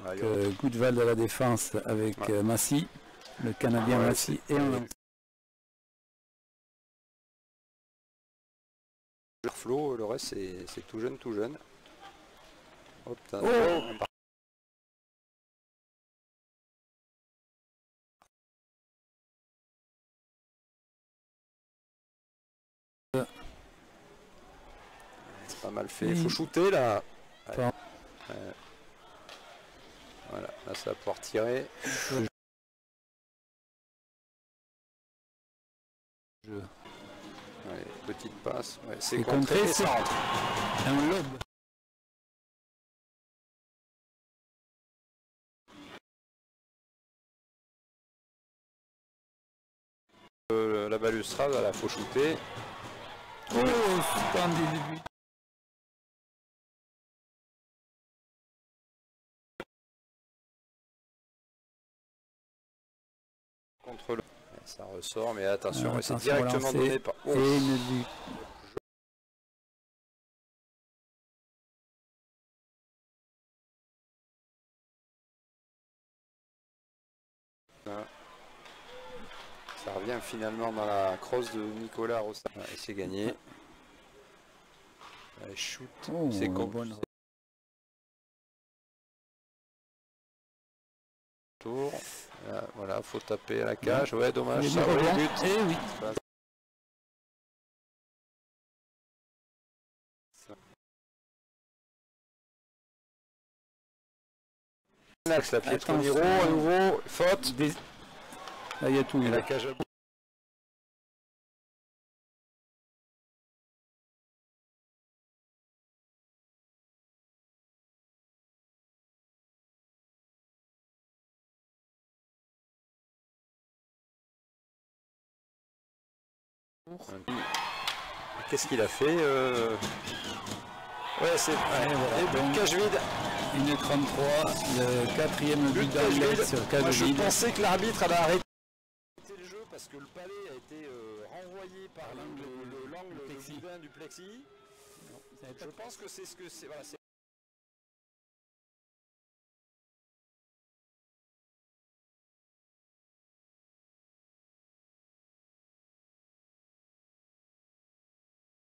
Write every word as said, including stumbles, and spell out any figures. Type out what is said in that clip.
euh, Goudval à la défense avec ouais. euh, Massy, le Canadien ouais, Massy et en Flo, le reste c'est tout jeune, tout jeune. Hop, oh c'est pas mal fait, il faut shooter là. Ouais. Ouais. Voilà, là ça va pouvoir tirer. Je... Ouais, petite passe, ouais, c'est contré, c'est un lob. Euh, la balustrade, il faut shooter. Oh, super début. Contre le... Ça ressort, mais attention, euh, c'est directement donné par... Oh. Et une but. Ça revient finalement dans la crosse de Nicolas Rossa. Ouais, et c'est gagné. Allez, shoot. Oh, c'est con. Bonne... Tour. Là, voilà, faut taper à la cage. Ouais, dommage. Ça va, but. Et oui. Max, la Pietroniro, à nouveau, faute. Des... Là, il y a tout. Et la cage à bout. Qu'est-ce qu'il a fait euh... Ouais, c'est ouais, voilà. Cage vide. Une trente-trois, le quatrième but d'Anglet sur cage vide. Je pensais que l'arbitre avait arrêté le jeu parce que le palais a été euh, renvoyé par l'angle du plexi. Non, je pense que c'est ce que c'est. Voilà,